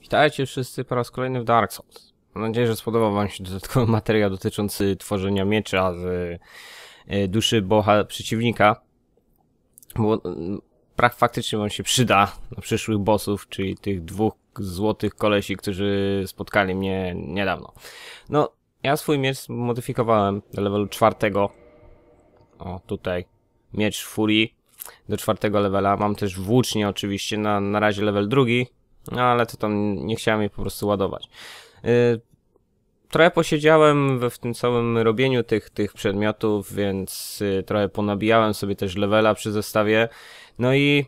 Witajcie wszyscy po raz kolejny w Dark Souls. Mam nadzieję, że spodobał wam się dodatkowy materiał dotyczący tworzenia miecza z duszy przeciwnika. Bo faktycznie wam się przyda na przyszłych bossów, czyli tych dwóch złotych kolesi, którzy spotkali mnie niedawno. No, ja swój miecz modyfikowałem do levelu 4. O, tutaj. Miecz Furii do 4. levela. Mam też włócznie oczywiście, na razie level 2. No ale to tam nie chciałem jej po prostu ładować. Trochę posiedziałem w tym całym robieniu tych przedmiotów, więc trochę ponabijałem sobie też levela przy zestawie. No i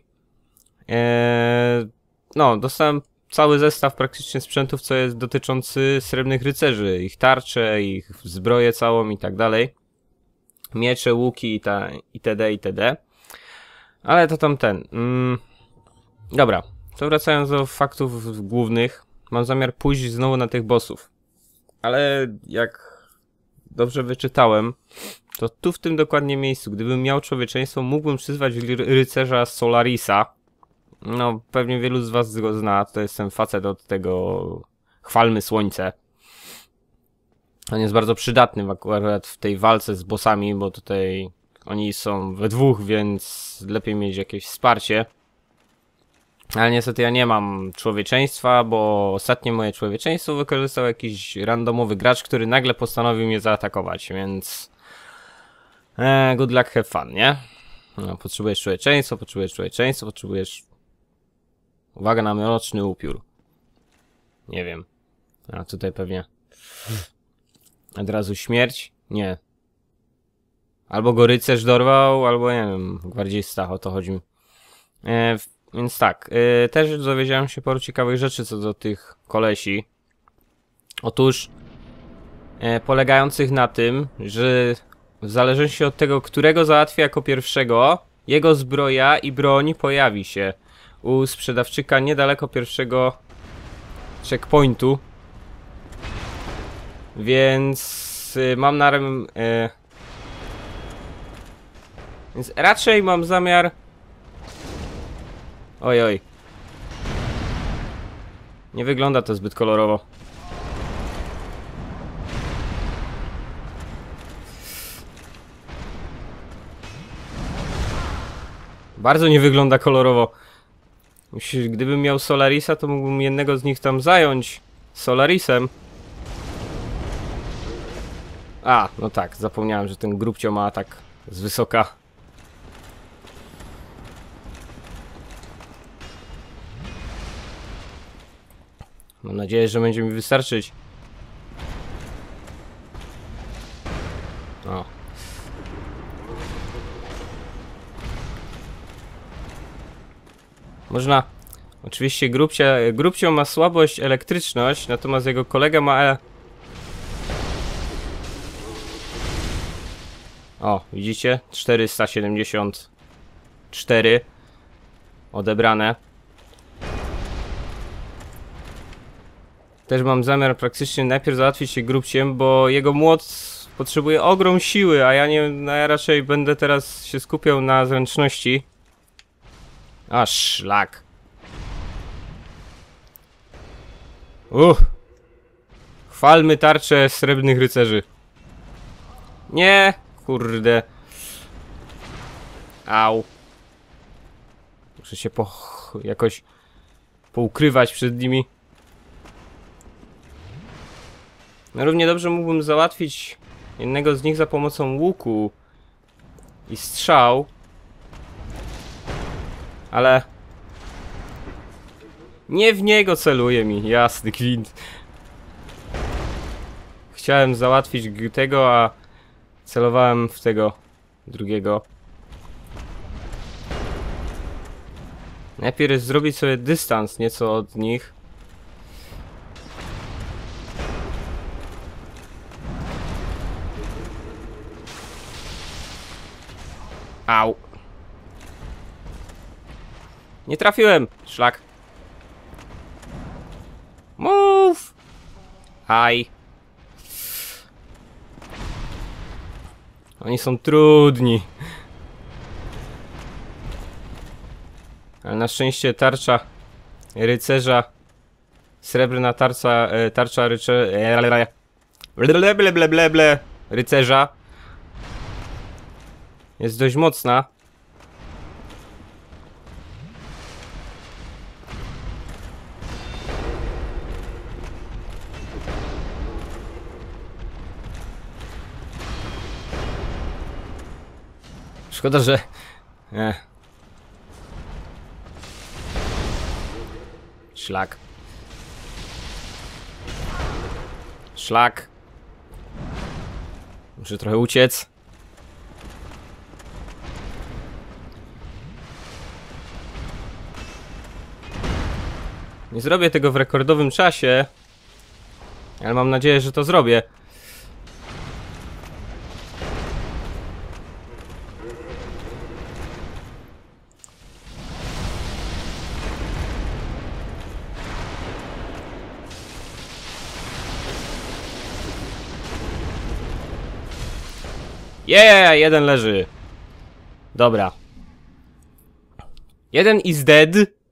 no, dostałem cały zestaw praktycznie sprzętów, co jest dotyczący srebrnych rycerzy. Ich tarcze, ich zbroję całą i tak dalej. Miecze, łuki itd. itd. Ale to tamten. Dobra. To wracając do faktów głównych, mam zamiar pójść znowu na tych bossów. Ale jak dobrze wyczytałem, to tu w tym dokładnie miejscu, gdybym miał człowieczeństwo, mógłbym przyzwać rycerza Solarisa. No, pewnie wielu z was go zna, to jest ten facet od tego Chwalmy Słońce. On jest bardzo przydatny akurat w tej walce z bossami, bo tutaj oni są we dwóch, więc lepiej mieć jakieś wsparcie. Ale niestety ja nie mam człowieczeństwa, bo ostatnie moje człowieczeństwo wykorzystał jakiś randomowy gracz, który nagle postanowił mnie zaatakować, więc... good luck, have fun, nie? No, potrzebujesz człowieczeństwo, potrzebujesz... Uwaga na mroczny upiór. Nie wiem. A tutaj pewnie... Od razu śmierć? Nie. Albo go rycerz dorwał, albo nie wiem, gwardzista, o to chodzi mi. Więc tak, też dowiedziałem się paru ciekawych rzeczy co do tych kolesi. Otóż polegających na tym, że w zależności od tego, którego załatwi jako pierwszego, jego zbroja i broń pojawi się u sprzedawczyka niedaleko pierwszego checkpointu. Więc mam więc raczej mam zamiar... Oj. Nie wygląda to zbyt kolorowo. Bardzo nie wygląda kolorowo. Gdybym miał Solarisa, to mógłbym jednego z nich tam zająć Solarisem. A, no tak, zapomniałem, że ten grubcio ma atak z wysoka. Mam nadzieję, że będzie mi wystarczyć. O. Można... Oczywiście grubcio ma słabość elektryczność, natomiast jego kolega ma... O, widzicie? 474 odebrane. Też mam zamiar praktycznie najpierw załatwić się grubciem, bo jego młot potrzebuje ogrom siły, a ja nie, no ja raczej będę teraz się skupiał na zręczności. A szlak. Chwalmy tarczę srebrnych rycerzy. Nie, kurde. Au. Muszę się jakoś poukrywać przed nimi. No równie dobrze mógłbym załatwić jednego z nich za pomocą łuku i strzał. Ale... Nie w niego celuje mi, jasny gwint. Chciałem załatwić tego, a celowałem w tego drugiego. Najpierw zrobić sobie dystans nieco od nich. Au. Nie trafiłem. Szlak. Move. Aj. Oni są trudni. Ale na szczęście tarcza rycerza Srebrna tarcza rycerza jest dość mocna. Szkoda, że... Szlak. Szlak. Muszę trochę uciec. Nie zrobię tego w rekordowym czasie, ale mam nadzieję, że to zrobię. Jeden leży. Dobra. Jeden is dead.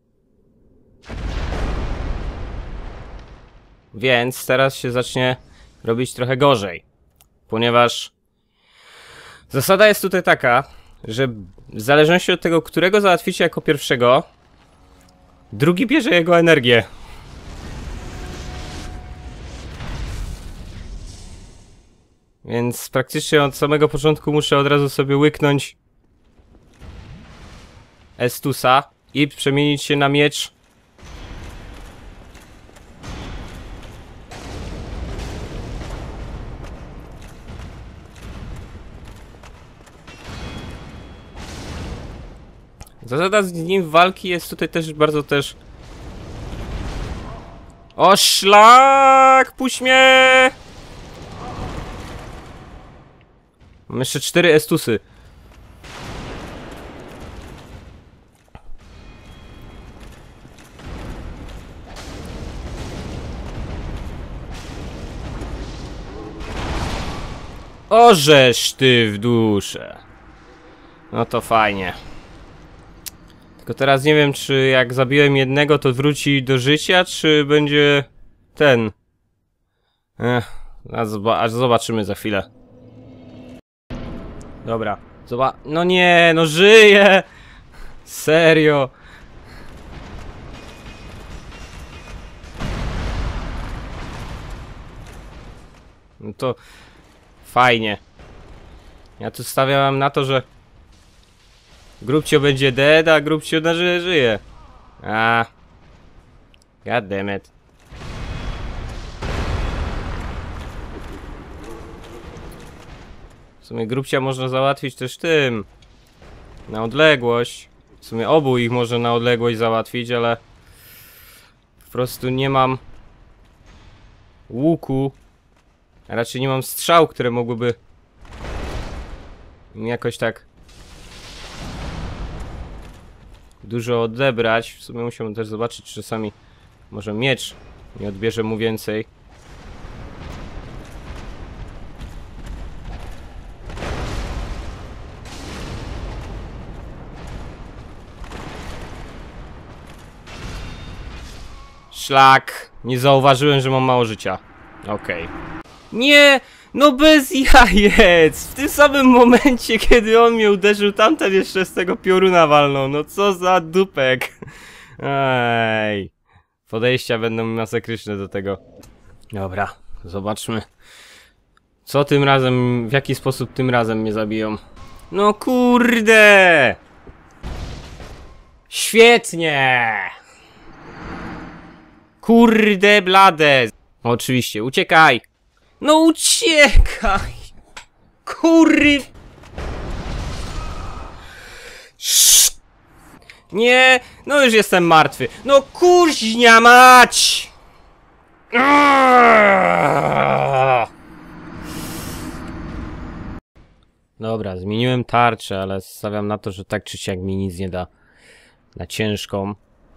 Więc teraz się zacznie robić trochę gorzej. Ponieważ zasada jest tutaj taka, że w zależności od tego, którego załatwicie jako pierwszego, drugi bierze jego energię. Więc praktycznie od samego początku muszę od razu sobie łyknąć Estusa i przemienić się na miecz. Zasada z nim walki jest tutaj też bardzo też... O szlak! Puść mnie! Mam jeszcze 4 Estusy. Orzesz ty w duszę. No to fajnie. Tylko teraz nie wiem, czy jak zabiłem jednego, to wróci do życia, czy będzie ten. Aż zobaczymy za chwilę. Dobra, no nie, no żyje! Serio! No to fajnie. Ja tu stawiałem na to, że Grubcio będzie dead, a Grubcio na żyje. God damn it. W sumie Grubcia można załatwić też tym. Na odległość. W sumie obu ich można na odległość załatwić, ale po prostu nie mam łuku. A raczej nie mam strzał, które mogłyby mi jakoś tak dużo odebrać. W sumie musiałbym też zobaczyć, czy czasami może miecz nie odbierze mu więcej. Szlak! Nie zauważyłem, że mam mało życia. Okej. Nie! No bez jajec! W tym samym momencie, kiedy on mnie uderzył, tamten jeszcze z tego pioruna walnął. No co za dupek. Ej. Podejścia będą masakryczne do tego. Dobra, zobaczmy. Co tym razem, w jaki sposób tym razem mnie zabiją. No kurde! Świetnie! Kurde blade! Oczywiście, uciekaj! No uciekaj! Kurry! Nie! No już jestem martwy. No kurźnia mać! Dobra, zmieniłem tarczę, ale stawiam na to, że tak czy siak mi nic nie da. Na ciężką.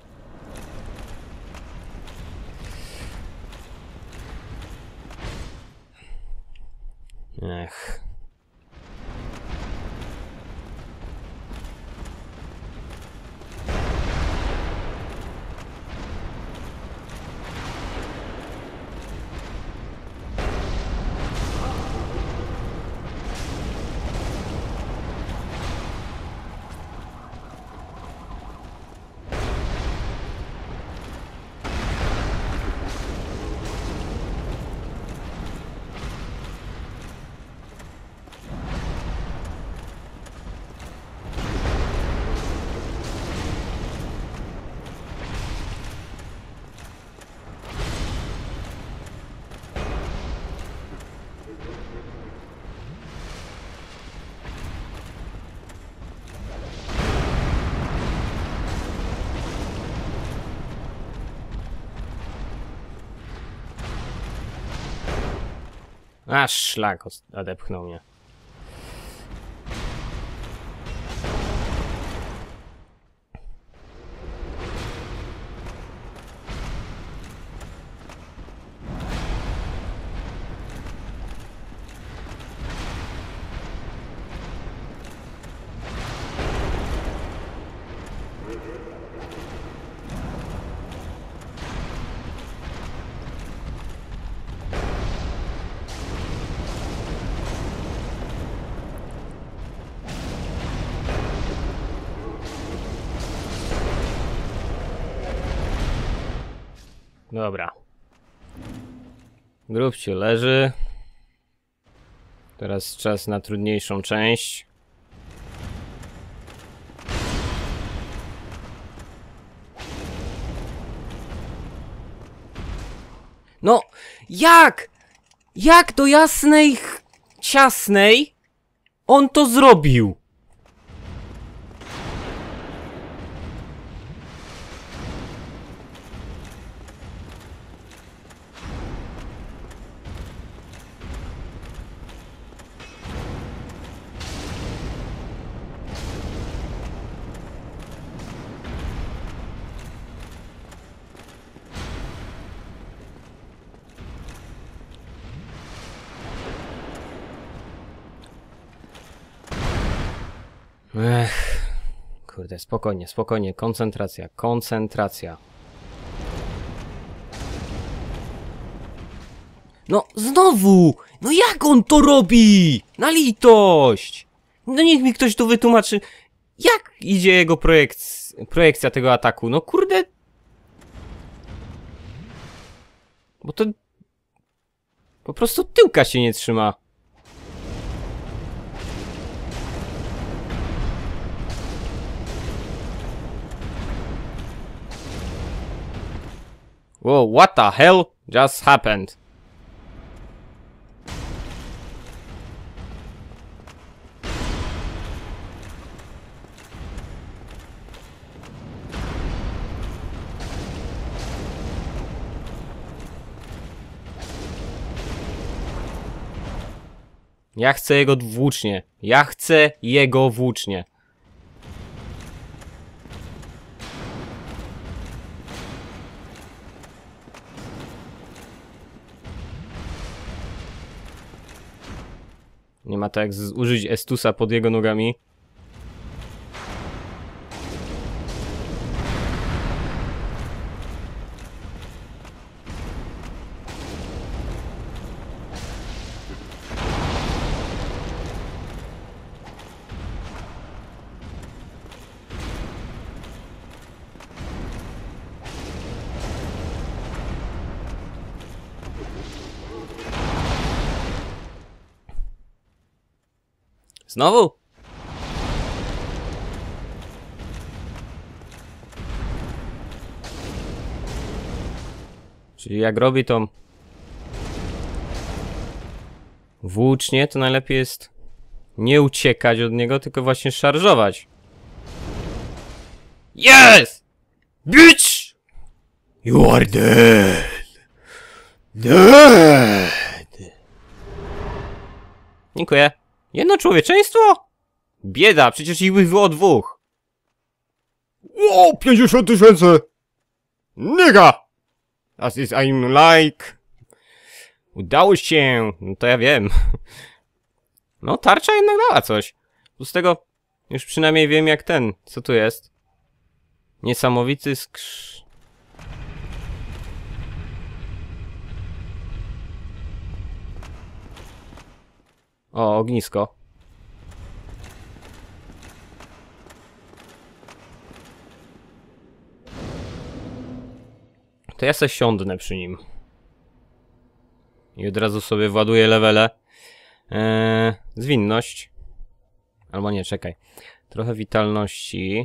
Ech. A szlak odepchnął mnie. Dobra. Grubciu leży. Teraz czas na trudniejszą część. No, jak? Jak do jasnej ciasnej on to zrobił? Kurde, spokojnie, spokojnie, koncentracja, koncentracja. No, znowu! No jak on to robi? Na litość! No niech mi ktoś tu wytłumaczy, jak idzie jego projekcja tego ataku. No kurde... Bo to... Po prostu tyłka się nie trzyma. Whoa, what the hell just happened? Ja chcę jego włócznie. Ja chcę jego włócznie. Nie ma tak jak użyć Estusa pod jego nogami. Znowu? Czyli jak robi to włócznie, to najlepiej jest nie uciekać od niego, tylko właśnie szarżować. Yes! Bitch! You are dead! Dead! Dziękuję. Jedno człowieczeństwo? Bieda, przecież ich było dwóch. Wow, 50 000! Nigga! Das ist ein like. Udało się! No to ja wiem. No, tarcza jednak dała coś. Z tego już przynajmniej wiem jak ten. Co tu jest? Niesamowity skrz... O, ognisko. To ja se siądnę przy nim. I od razu sobie właduję levele. Zwinność. Albo nie, czekaj. Trochę witalności.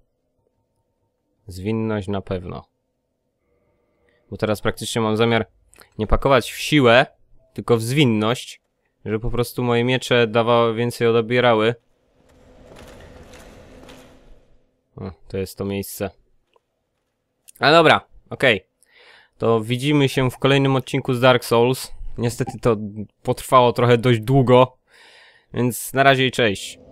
Zwinność na pewno. Bo teraz praktycznie mam zamiar nie pakować w siłę, tylko w zwinność. Żeby po prostu moje miecze dawały więcej odebierały. O, to jest to miejsce. Ale dobra, okej. To widzimy się w kolejnym odcinku z Dark Souls. Niestety to potrwało trochę dość długo, więc na razie i cześć.